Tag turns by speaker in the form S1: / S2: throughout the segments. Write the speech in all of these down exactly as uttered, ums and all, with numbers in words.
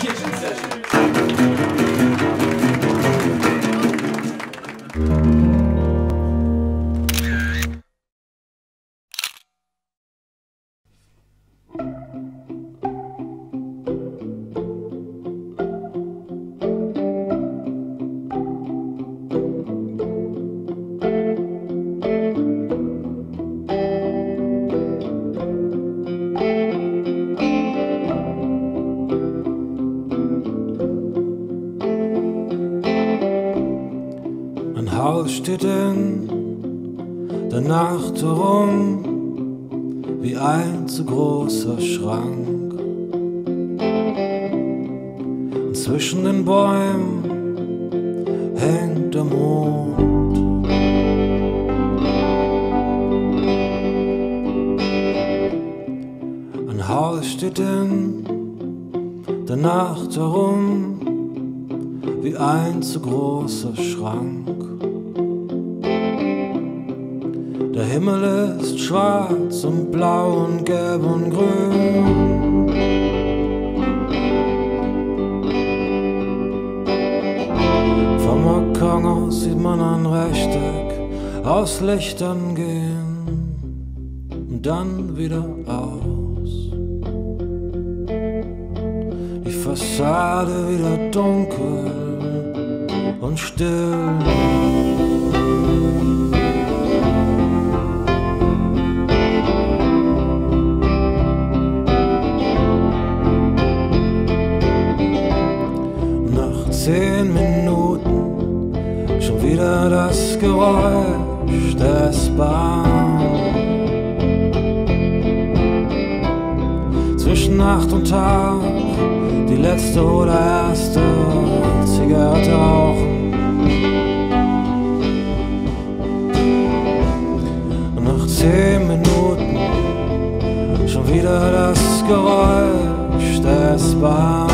S1: Kitchen Session.
S2: Ein Haus steht in der Nacht herum wie ein zu großer Schrank. Und zwischen den Bäumen hängt der Mond. Ein Haus steht in der Nacht herum wie ein zu großer Schrank. Der Himmel ist schwarz und blau und gelb und grün. Vom Balkon aus sieht man ein Rechteck aus Lichtern gehen und dann wieder aus. Die Fassade wieder dunkel und still. Nach zehn Minuten schon wieder das Geräusch der S-Bahn. Zwischen Nacht und Tag die letzte oder erste Zigarette rauchen. Und nach zehn Minuten schon wieder das Geräusch der S-Bahn.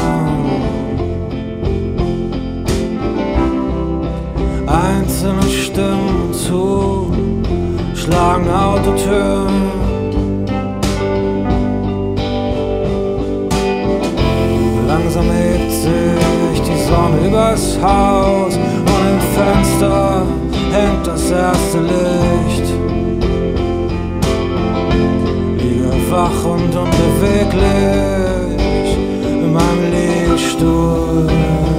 S2: Einzelne Stimmen zu schlagen Autotüren. Langsam hebt sich die Sonne übers Haus und im Fenster hängt das erste Licht. Liege wach und unbeweglich in meinem Liegestuhl.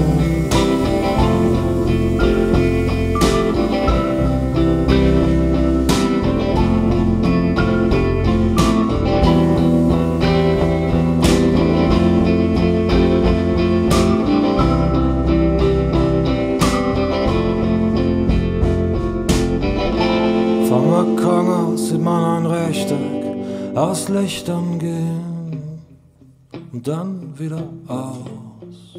S2: Vom Balkon aus sieht man ein Rechteck aus Lichtern gehen und dann wieder aus.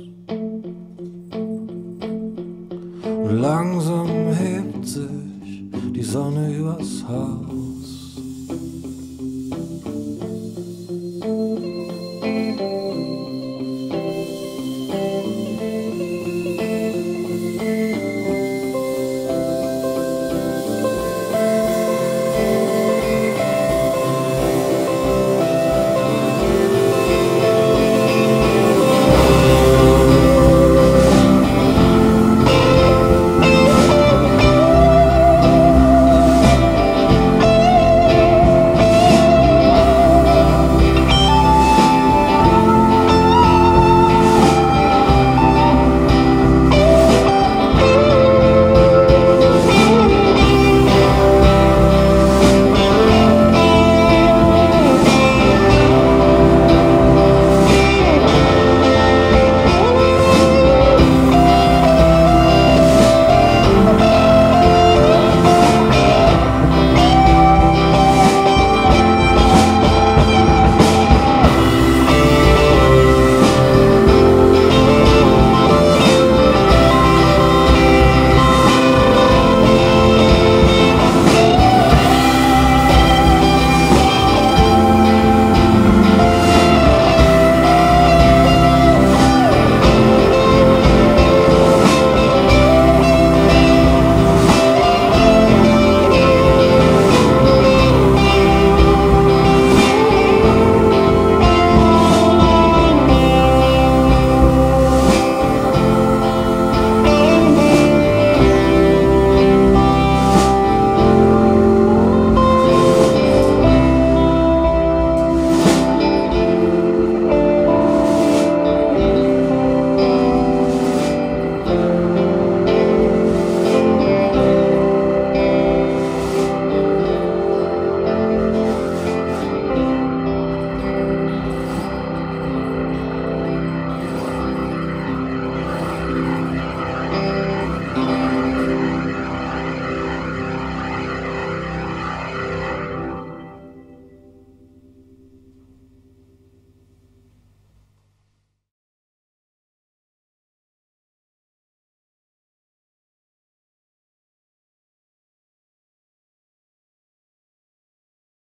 S2: Und langsam hebt sich die Sonne übers Haus.